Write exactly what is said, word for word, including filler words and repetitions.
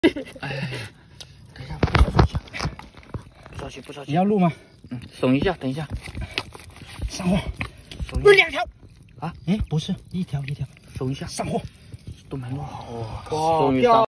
哎，等一下，不着急，不着急，不着急。 你要录吗？ 嗯，怂一下，等一下。 上货， 怂不是两条啊？ 哎，不是一条一条， 怂一下， 上货都没弄好哦。 哇，漂亮。